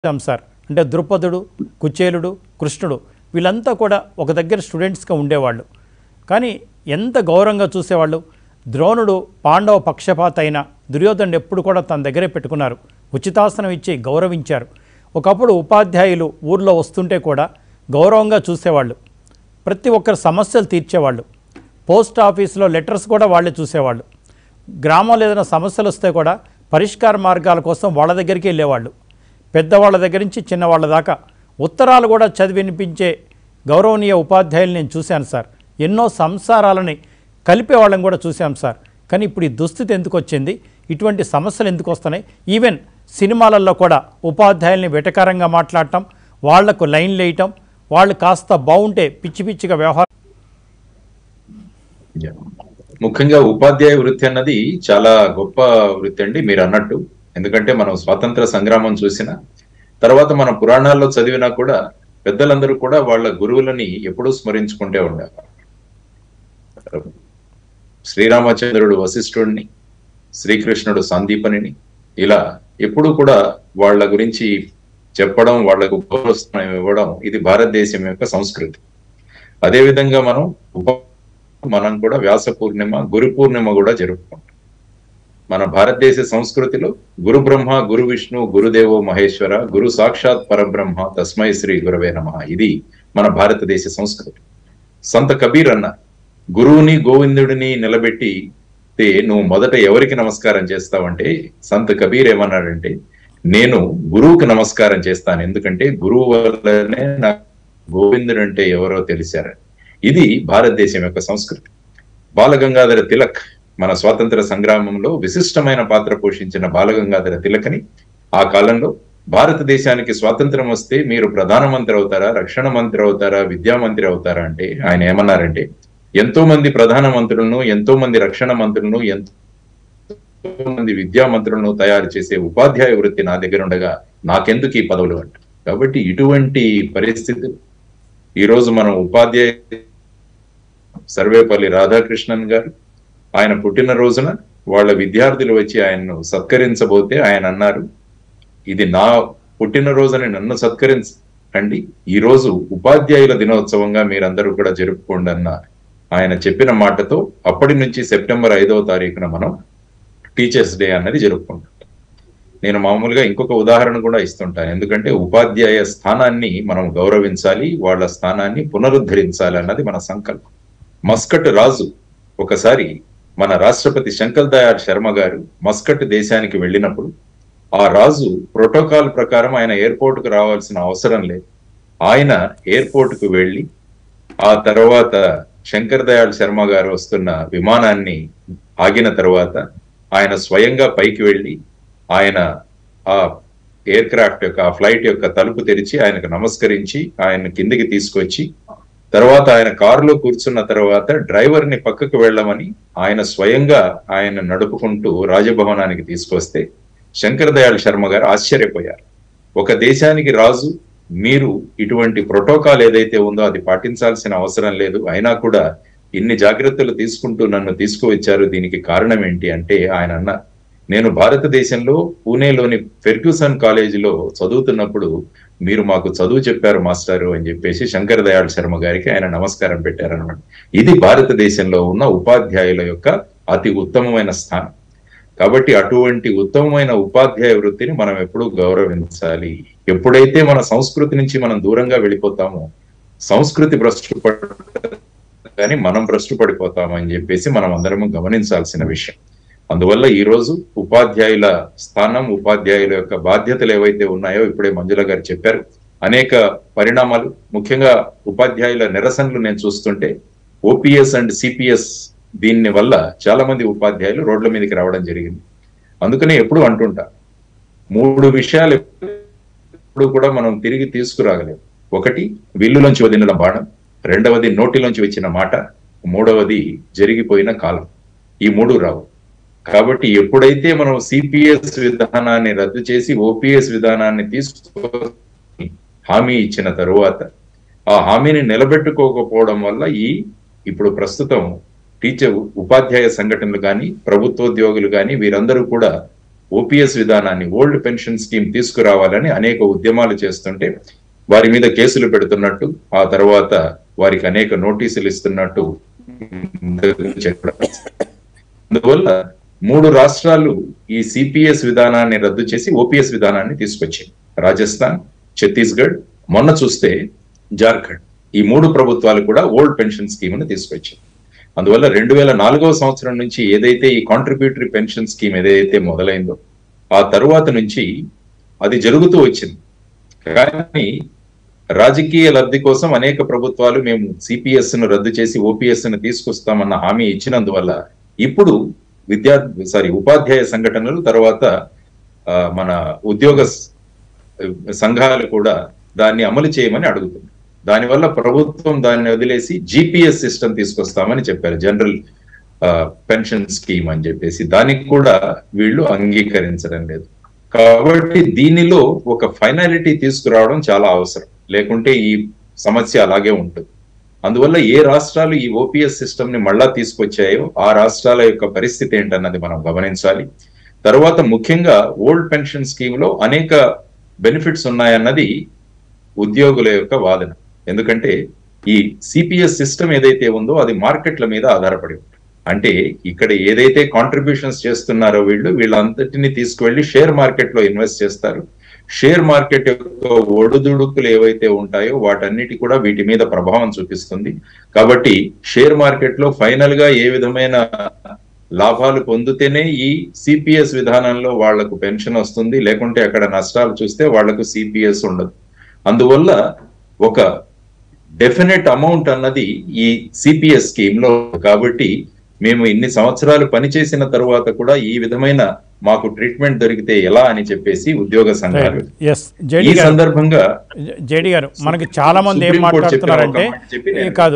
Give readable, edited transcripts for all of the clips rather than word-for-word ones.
Sir అంటే ద్రుపదుడు, కుచేలుడు, కృష్ణుడు వీళ్ళంతా కూడా ఒక దగ్గర స్టూడెంట్స్గా ఉండేవాళ్ళు. కానీ ఎంత గౌరవంగా చూసేవాళ్ళు. ద్రోణుడు పాండవ పక్షపాత అయిన దుర్యోధనుడు ఎప్పుడు కూడా తన దగ్గరే పెట్టుకున్నారు. ఉచితాసనం ఇచ్చి గౌరవించారు. ఒకప్పుడు ఉపాధ్యాయులు ఊర్లో వస్తుంటే కూడా గౌరవంగా చూసేవాళ్ళు. ప్రతి ఒక్కరి సమస్యలు తీర్చేవాళ్ళు. పోస్ట్ ఆఫీస్లో లెటర్స్ కూడా వాళ్ళే చూసేవాళ్ళు. గ్రామంలో ఏదైనా సమస్యలు వస్తే కూడా పరిష్కార మార్గాల కోసం వాళ్ళ దగ్గరికి వెళ్ళేవాళ్ళు. పెద్దవాళ్ళ దగ్గర నుంచి చిన్నవాళ్ళ దాకా ఉత్తరాలు కూడా చదివి వినిపించే గౌరవనీయ ఉపాధ్యాయులు నేను చూశాను సార్. ఎన్నో సంసారాలని కలిపేవాళ్ళని కూడా చూశాం సార్. కానీ ఇప్పుడు ఈ దుస్థితి ఎందుకు వచ్చింది, ఇటువంటి సమస్యలు ఎందుకు వస్తున్నాయి? ఈవెన్ సినిమాలలో కూడా ఉపాధ్యాయుల్ని వెటకారంగా మాట్లాడటం, వాళ్లకు లైన్లు వేయటం, వాళ్ళు కాస్త బాగుంటే పిచ్చి పిచ్చిగా వ్యవహారం. ముఖ్యంగా ఉపాధ్యాయ వృత్తి అన్నది చాలా గొప్ప వృత్తి అండి మీరు అన్నట్టు. ఎందుకంటే మనం స్వాతంత్ర సంగ్రామం చూసిన తర్వాత మన పురాణాల్లో చదివినా కూడా పెద్దలందరూ కూడా వాళ్ళ గురువులని ఎప్పుడూ స్మరించుకుంటే ఉండేవారు. శ్రీరామచంద్రుడు వశిష్ఠుడిని, శ్రీకృష్ణుడు సందీపనిని, ఇలా ఎప్పుడు కూడా వాళ్ళ గురించి చెప్పడం, వాళ్లకు గౌరవం ఇవ్వడం ఇది భారతదేశం యొక్క సంస్కృతి. అదేవిధంగా మనం కూడా వ్యాస పూర్ణిమ, గురు పూర్ణిమ కూడా జరుపుకుంటాం. మన భారతదేశ సంస్కృతిలో గురు బ్రహ్మ, గురు విష్ణు, గురుదేవో మహేశ్వర, గురు సాక్షాత్ పరబ్రహ్మ, తస్మై శ్రీ గురవే నమః. ఇది మన భారతదేశ సంస్కృతి. సంత కబీర్ అన్న గురువుని గోవిందుడిని నిలబెట్టి నువ్వు మొదట ఎవరికి నమస్కారం చేస్తావంటే సంత కబీర్ ఏమన్నాడంటే, నేను గురువుకి నమస్కారం చేస్తాను, ఎందుకంటే గురువు వల్లనే నాకు గోవిందుడు అంటే ఎవరో తెలిసారని. ఇది భారతదేశం యొక్క సంస్కృతి. బాలగంగాధర తిలక్ మన స్వాతంత్ర సంగ్రామంలో విశిష్టమైన పాత్ర పోషించిన బాలగంగాధర తిలకని ఆ కాలంలో భారతదేశానికి స్వాతంత్రం వస్తే మీరు ప్రధానమంత్రి అవుతారా, రక్షణ మంత్రి అవుతారా, విద్యామంత్రి అవుతారా అంటే ఆయన ఏమన్నారంటే, ఎంతో మంది ప్రధానమంత్రులను, ఎంతో మంది రక్షణ మంత్రులను, ఎంతో మంది విద్యామంత్రులను తయారు చేసే ఉపాధ్యాయ వృత్తి నా దగ్గర ఉండగా నాకెందుకు ఈ పదవులు అంట. కాబట్టి ఇటువంటి పరిస్థితులు ఈరోజు మనం ఉపాధ్యాయ సర్వేపల్లి రాధాకృష్ణన్ గారు ఆయన పుట్టినరోజున వాళ్ళ విద్యార్థులు వచ్చి ఆయన్ను సత్కరించబోతే ఆయన అన్నారు, ఇది నా పుట్టినరోజుని నన్ను సత్కరించండి, ఈ రోజు ఉపాధ్యాయుల దినోత్సవంగా మీరందరూ కూడా జరుపుకోండి అన్న ఆయన చెప్పిన మాటతో అప్పటి నుంచి సెప్టెంబర్ 5వ తారీఖున మనం టీచర్స్ డే అన్నది జరుపుకుంటాం. నేను మామూలుగా ఇంకొక ఉదాహరణ కూడా ఇస్తుంటాను. ఎందుకంటే ఉపాధ్యాయ స్థానాన్ని మనం గౌరవించాలి, వాళ్ళ స్థానాన్ని పునరుద్ధరించాలి అన్నది మన సంకల్పం. మస్కట్ రాజు ఒకసారి మన రాష్ట్రపతి శంకర్ దయాళ్ శర్మ గారు మస్కట్ దేశానికి వెళ్ళినప్పుడు ఆ రాజు ప్రోటోకాల్ ప్రకారం ఆయన ఎయిర్పోర్ట్కు రావాల్సిన అవసరం లేదు. ఆయన ఎయిర్పోర్ట్కు వెళ్ళి ఆ తర్వాత శంకర్ దయాళ్ శర్మ గారు వస్తున్న విమానాన్ని ఆగిన తర్వాత ఆయన స్వయంగా పైకి వెళ్ళి ఆయన ఆ ఎయిర్ క్రాఫ్ట్ యొక్క ఆ ఫ్లైట్ యొక్క తలుపు తెరిచి ఆయనకు నమస్కరించి ఆయన కిందికి తీసుకొచ్చి తర్వాత ఆయన కారులో కూర్చున్న తర్వాత డ్రైవర్ ని పక్కకు వెళ్ళమని ఆయన స్వయంగా ఆయన నడుపుకుంటూ రాజభవనానికి తీసుకొస్తే శంకర్ దయాళ్ శర్మ గారు ఆశ్చర్యపోయారు. ఒక దేశానికి రాజు మీరు ఇటువంటి ప్రోటోకాల్ ఏదైతే ఉందో అది పాటించాల్సిన అవసరం లేదు, అయినా కూడా ఇన్ని జాగ్రత్తలు తీసుకుంటూ నన్ను తీసుకువచ్చారు, దీనికి కారణం ఏంటి అంటే ఆయన అన్నారు, నేను భారతదేశంలో పూణేలోని ఫెర్గ్యూసన్ కాలేజీలో చదువుతున్నప్పుడు మీరు మాకు చదువు చెప్పారు మాస్టారు అని చెప్పేసి శంకర్ దయాళ్ శర్మ గారికి ఆయన నమస్కారం పెట్టారన్నమాట. ఇది భారతదేశంలో ఉన్న ఉపాధ్యాయుల యొక్క అతి ఉత్తమమైన స్థానం. కాబట్టి అటువంటి ఉత్తమమైన ఉపాధ్యాయ వృత్తిని మనం ఎప్పుడూ గౌరవించాలి. ఎప్పుడైతే మన సంస్కృతి నుంచి మనం దూరంగా వెళ్ళిపోతామో సంస్కృతి భ్రష్టు కానీ మనం భ్రష్టు పడిపోతాము అని చెప్పేసి మనం అందరము గమనించాల్సిన విషయం. అందువల్ల ఈ రోజు ఉపాధ్యాయుల స్థానం, ఉపాధ్యాయుల యొక్క బాధ్యతలు ఏవైతే ఉన్నాయో ఇప్పుడే మంజుల గారు చెప్పారు. అనేక పరిణామాలు, ముఖ్యంగా ఉపాధ్యాయుల నిరసనలు నేను చూస్తుంటే ఓపీఎస్ అండ్ సిపిఎస్ దీని వల్ల చాలా మంది ఉపాధ్యాయులు రోడ్ల మీదకి రావడం జరిగింది. అందుకనే ఎప్పుడు అంటుంటా, 3 విషయాలు ఎప్పుడు కూడా మనం తిరిగి తీసుకురాగలేము. ఒకటి విల్లులోంచి వదిలిన బాణం, రెండవది నోటిలోంచి వచ్చిన మాట, మూడవది జరిగిపోయిన కాలం. ఈ 3 రావు. కాబట్టి ఎప్పుడైతే మనం సిపిఎస్ విధానాన్ని రద్దు చేసి ఓపీఎస్ విధానాన్ని తీసుకొని హామీ ఇచ్చిన తరువాత ఆ హామీని నిలబెట్టుకోకపోవడం వల్ల ఇప్పుడు ప్రస్తుతం ఉపాధ్యాయ సంఘటనలు కానీ ప్రభుత్వోద్యోగులు కానీ వీరందరూ కూడా ఓపీఎస్ విధానాన్ని, ఓల్డ్ పెన్షన్ స్కీమ్ తీసుకురావాలని అనేక ఉద్యమాలు చేస్తుంటే వారి మీద కేసులు పెడుతున్నట్టు, ఆ తర్వాత వారికి అనేక నోటీసులు ఇస్తున్నట్టు అందువల్ల 3 రాష్ట్రాలు ఈ సిపిఎస్ విధానాన్ని రద్దు చేసి ఓపీఎస్ విధానాన్ని తీసుకొచ్చాయి. రాజస్థాన్, ఛత్తీస్గఢ్, మొన్న చూస్తే జార్ఖండ్. ఈ 3 ప్రభుత్వాలు కూడా ఓల్డ్ పెన్షన్ స్కీమ్ ని తీసుకొచ్చాయి. అందువల్ల 2004వ సంవత్సరం నుంచి ఏదైతే ఈ కాంట్రిబ్యూటరీ పెన్షన్ స్కీమ్ ఏదైతే మొదలైందో ఆ తరువాత నుంచి అది జరుగుతూ వచ్చింది. కానీ రాజకీయ లబ్ధి కోసం అనేక ప్రభుత్వాలు మేము సిపిఎస్ ను రద్దు చేసి ఓపీఎస్ ను తీసుకొస్తామన్న హామీ ఇచ్చినందువల్ల ఇప్పుడు ఉపాధ్యాయ సంఘటనలు, తర్వాత మన ఉద్యోగ సంఘాలు కూడా దాన్ని అమలు చేయమని అడుగుతుంది. దానివల్ల ప్రభుత్వం దాన్ని వదిలేసి జిపిఎస్ సిస్టమ్ తీసుకొస్తామని చెప్పారు, జనరల్ పెన్షన్ స్కీమ్ అని చెప్పేసి. దానికి కూడా వీళ్ళు అంగీకరించడం లేదు. కాబట్టి దీనిలో ఒక ఫైనాలిటీ తీసుకురావడం చాలా అవసరం, లేకుంటే ఈ సమస్య అలాగే ఉంటుంది. అందువల్ల ఏ రాష్ట్రాలు ఈ ఓపీఎస్ సిస్టమ్ ని మళ్ళా తీసుకొచ్చాయో ఆ రాష్ట్రాల యొక్క పరిస్థితి ఏంటన్నది మనం గమనించాలి. తర్వాత ముఖ్యంగా ఓల్డ్ పెన్షన్ స్కీమ్ లో అనేక బెనిఫిట్స్ ఉన్నాయన్నది ఉద్యోగుల యొక్క వాదన. ఎందుకంటే ఈ సిపిఎస్ సిస్టమ్ ఏదైతే ఉందో అది మార్కెట్ల మీద ఆధారపడి ఉంటుంది. అంటే ఇక్కడ ఏదైతే కాంట్రిబ్యూషన్స్ చేస్తున్నారో వీళ్ళంతటిని తీసుకువెళ్ళి షేర్ మార్కెట్ లో ఇన్వెస్ట్ చేస్తారు. షేర్ మార్కెట్ యొక్క ఒడుదుడుకులు ఏవైతే ఉంటాయో వాటన్నిటి కూడా వీటి మీద ప్రభావం చూపిస్తుంది. కాబట్టి షేర్ మార్కెట్ లో ఫైనల్ గా ఏ విధమైన లాభాలు పొందితేనే ఈ సిపిఎస్ విధానంలో వాళ్లకు పెన్షన్ వస్తుంది, లేకుంటే అక్కడ నష్టాలు చూస్తే వాళ్లకు సిపిఎస్ ఉండదు. అందువల్ల ఒక డెఫినెట్ అమౌంట్ అన్నది ఈ సిపిఎస్ స్కీమ్ లో, కాబట్టి మేము ఇన్ని సంవత్సరాలు పనిచేసిన తరువాత కూడా ఈ విధమైన మాకు ట్రీట్మెంట్ దొరికితే ఎలా అని చెప్పేసి ఉద్యోగ సంఘాలు ఈ సందర్భంగా జేడి గారు మనకి చాలా మంది ఏం మాట్లాడుతున్నారంటే కాదు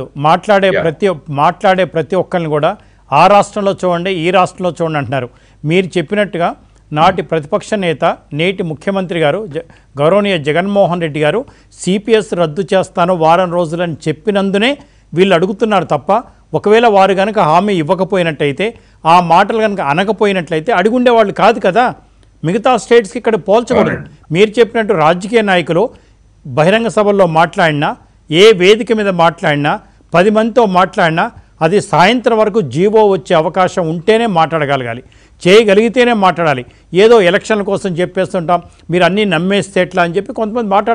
మాట్లాడే ప్రతి ఒక్కరిని కూడా ఆ రాష్ట్రంలో చూడండి, ఈ రాష్ట్రంలో చూడండి అంటున్నారు. మీరు చెప్పినట్టుగా నాటి ప్రతిపక్ష నేత, నేటి ముఖ్యమంత్రి గారు గౌరవనీయ జగన్మోహన్ రెడ్డి గారు సిపిఎస్ రద్దు చేస్తాను వారం రోజులని చెప్పినందునే వీళ్ళు అడుగుతున్నారు తప్ప, ఒకవేళ వారు కనుక హామీ ఇవ్వకపోయినట్టయితే, ఆ మాటలు కనుక అనకపోయినట్లయితే అడుగుండేవాళ్ళు కాదు కదా. మిగతా స్టేట్స్కి ఇక్కడ పోల్చకూడదు. మీరు చెప్పినట్టు రాజకీయ నాయకులు బహిరంగ సభల్లో మాట్లాడినా, ఏ వేదిక మీద మాట్లాడినా, 10 మందితో మాట్లాడినా అది సాయంత్రం వరకు జీవో వచ్చే అవకాశం ఉంటేనే మాట్లాడగలగాలి, చేయగలిగితేనే మాట్లాడాలి. ఏదో ఎలక్షన్ల కోసం చెప్పేస్తుంటాం, మీరు అన్నీ నమ్మేస్తే ఎట్లా అని చెప్పి కొంతమంది